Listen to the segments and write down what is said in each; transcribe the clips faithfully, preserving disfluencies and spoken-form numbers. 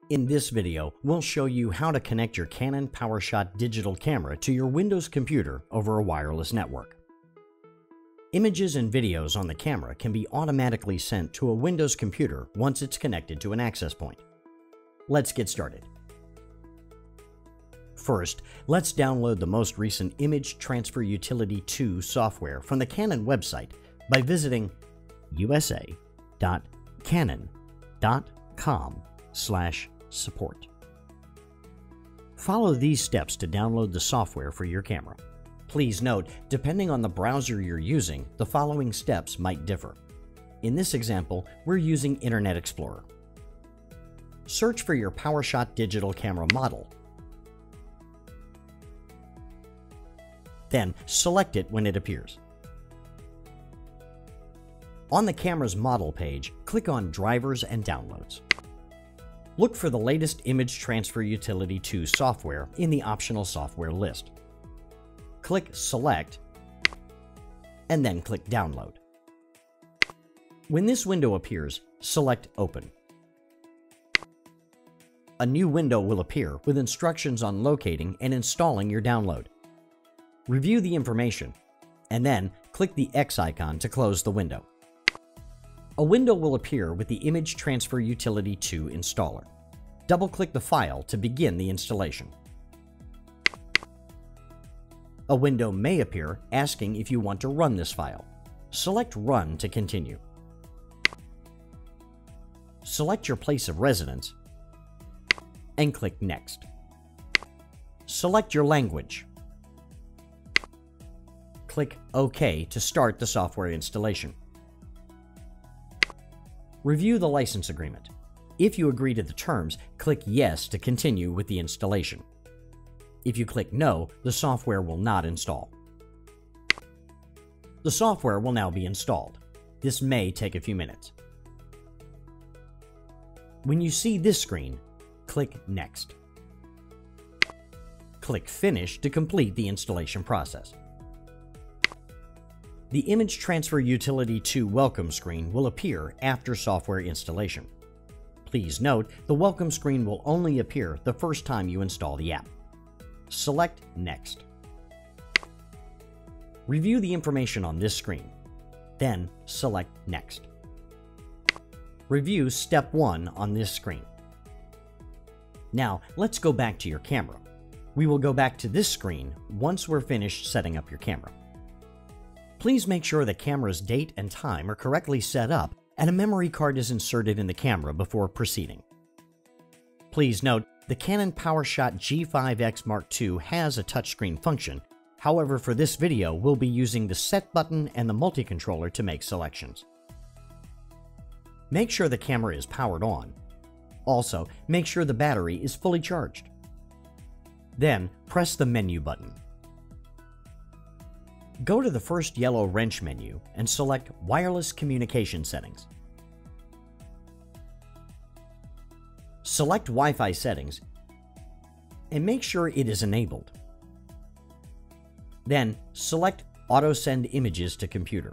In this video, we'll show you how to connect your Canon PowerShot digital camera to your Windows computer over a wireless network. Images and videos on the camera can be automatically sent to a Windows computer once it's connected to an access point. Let's get started. First, let's download the most recent Image Transfer Utility two software from the Canon website by visiting u s a dot canon dot com slash support. Follow these steps to download the software for your camera. Please note, depending on the browser you're using, the following steps might differ. In this example, we're using Internet Explorer. Search for your PowerShot digital camera model. Then select it when it appears. On the camera's model page, click on Drivers and Downloads. Look for the latest Image Transfer Utility two software in the optional software list. Click Select, and then click Download. When this window appears, select Open. A new window will appear with instructions on locating and installing your download. Review the information, and then click the X icon to close the window. A window will appear with the Image Transfer Utility two installer. Double-click the file to begin the installation. A window may appear asking if you want to run this file. Select Run to continue. Select your place of residence and click Next. Select your language. Click OK to start the software installation. Review the license agreement. If you agree to the terms, click Yes to continue with the installation. If you click No, the software will not install. The software will now be installed. This may take a few minutes. When you see this screen, click Next. Click Finish to complete the installation process. The Image Transfer Utility two welcome screen will appear after software installation. Please note, the welcome screen will only appear the first time you install the app. Select Next. Review the information on this screen. Then select Next. Review Step one on this screen. Now, let's go back to your camera. We will go back to this screen once we're finished setting up your camera. Please make sure the camera's date and time are correctly set up and a memory card is inserted in the camera before proceeding. Please note, the Canon PowerShot G five X Mark two has a touchscreen function. However, for this video, we'll be using the Set button and the multi-controller to make selections. Make sure the camera is powered on. Also, make sure the battery is fully charged. Then, press the Menu button. Go to the first yellow wrench menu and select Wireless Communication Settings. Select Wi-Fi settings and make sure it is enabled. Then select Auto Send Images to Computer.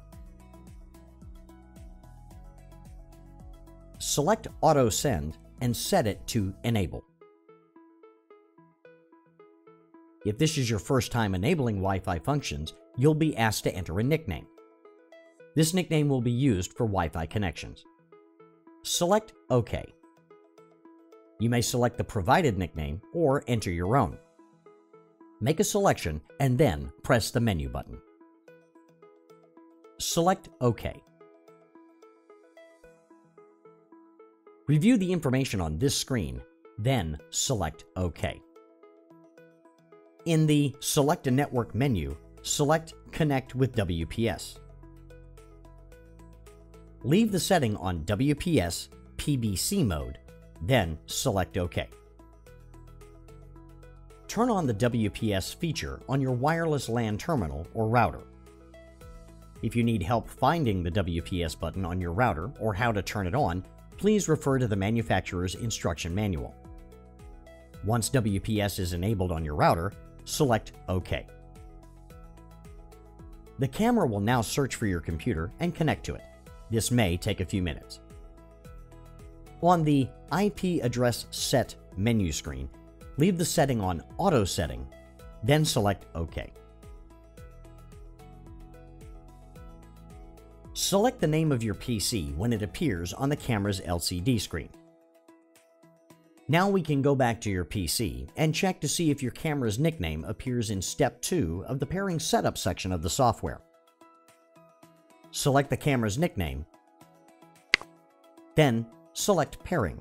Select Auto Send and set it to Enable. If this is your first time enabling Wi-Fi functions, you'll be asked to enter a nickname. This nickname will be used for Wi-Fi connections. Select OK. You may select the provided nickname or enter your own. Make a selection and then press the Menu button. Select OK. Review the information on this screen, then select OK. In the Select a Network menu, select Connect with W P S. Leave the setting on W P S P B C mode, then select OK. Turn on the W P S feature on your wireless LAN terminal or router. If you need help finding the W P S button on your router or how to turn it on, please refer to the manufacturer's instruction manual. Once W P S is enabled on your router, select OK. The camera will now search for your computer and connect to it. This may take a few minutes. On the I P address set menu screen, leave the setting on Auto Setting, then select OK. Select the name of your P C when it appears on the camera's L C D screen. Now we can go back to your P C and check to see if your camera's nickname appears in Step two of the Pairing Setup section of the software. Select the camera's nickname, then select Pairing.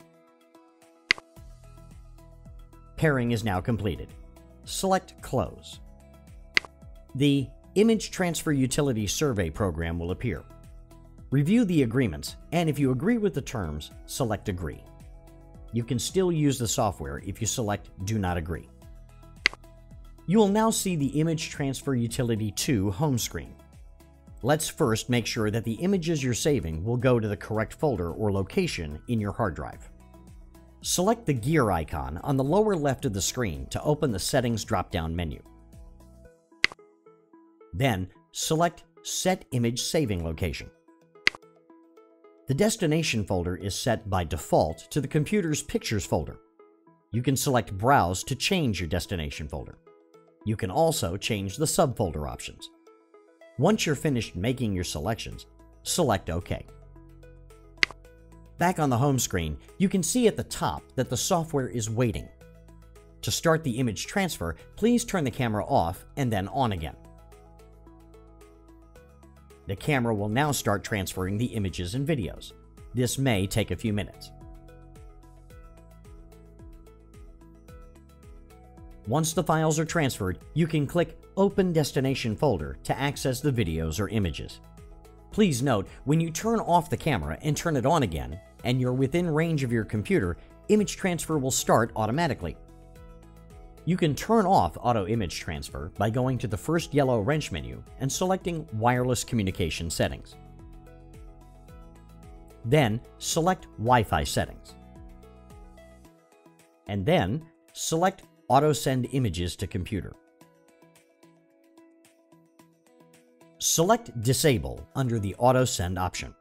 Pairing is now completed. Select Close. The Image Transfer Utility Survey program will appear. Review the agreements, and if you agree with the terms, select Agree. You can still use the software if you select Do Not Agree. You will now see the Image Transfer Utility two home screen. Let's first make sure that the images you're saving will go to the correct folder or location in your hard drive. Select the gear icon on the lower left of the screen to open the Settings drop-down menu. Then, select Set Image Saving Location. The destination folder is set by default to the computer's Pictures folder. You can select Browse to change your destination folder. You can also change the subfolder options. Once you're finished making your selections, select OK. Back on the home screen, you can see at the top that the software is waiting. To start the image transfer, please turn the camera off and then on again. The camera will now start transferring the images and videos. This may take a few minutes. Once the files are transferred, you can click Open Destination Folder to access the videos or images. Please note, when you turn off the camera and turn it on again, and you're within range of your computer, image transfer will start automatically. You can turn off Auto Image Transfer by going to the first yellow wrench menu and selecting Wireless Communication Settings. Then, select Wi-Fi Settings. And then, select Auto Send Images to Computer. Select Disable under the Auto Send option.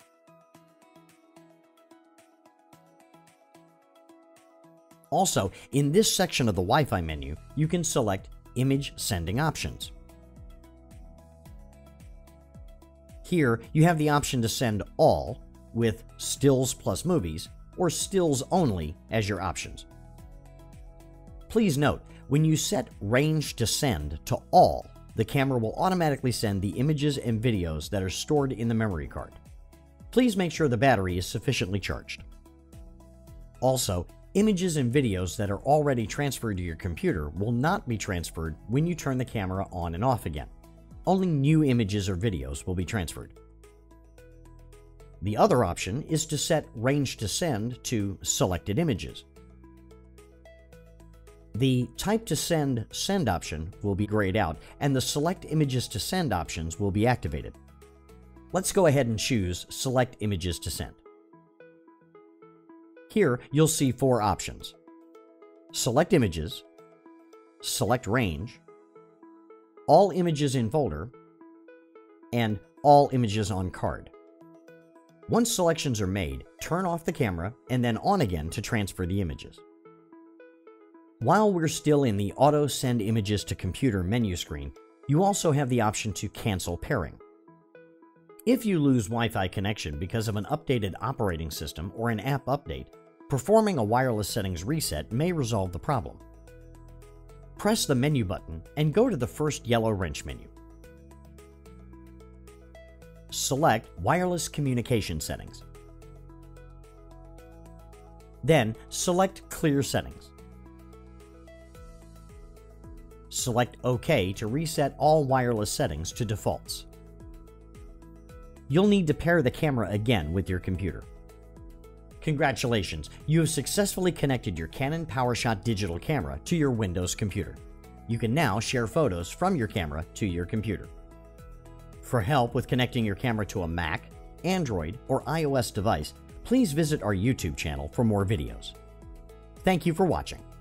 Also, in this section of the Wi-Fi menu, you can select Image Sending Options. Here, you have the option to send all, with Stills plus Movies, or Stills only as your options. Please note, when you set Range to Send to All, the camera will automatically send the images and videos that are stored in the memory card. Please make sure the battery is sufficiently charged. Also, images and videos that are already transferred to your computer will not be transferred when you turn the camera on and off again. Only new images or videos will be transferred. The other option is to set Range to Send to Selected Images. The Type to Send Send option will be grayed out, and the Select Images to Send options will be activated. Let's go ahead and choose Select Images to Send. Here, you'll see four options: Select Images, Select Range, All Images in Folder, and All Images on Card. Once selections are made, turn off the camera and then on again to transfer the images. While we're still in the Auto Send Images to Computer menu screen, you also have the option to cancel pairing. If you lose Wi-Fi connection because of an updated operating system or an app update, performing a wireless settings reset may resolve the problem. Press the menu button and go to the first yellow wrench menu. Select Wireless Communication Settings. Then select Clear Settings. Select OK to reset all wireless settings to defaults. You'll need to pair the camera again with your computer. Congratulations, you have successfully connected your Canon PowerShot digital camera to your Windows computer. You can now share photos from your camera to your computer. For help with connecting your camera to a Mac, Android, or iOS device, please visit our YouTube channel for more videos. Thank you for watching.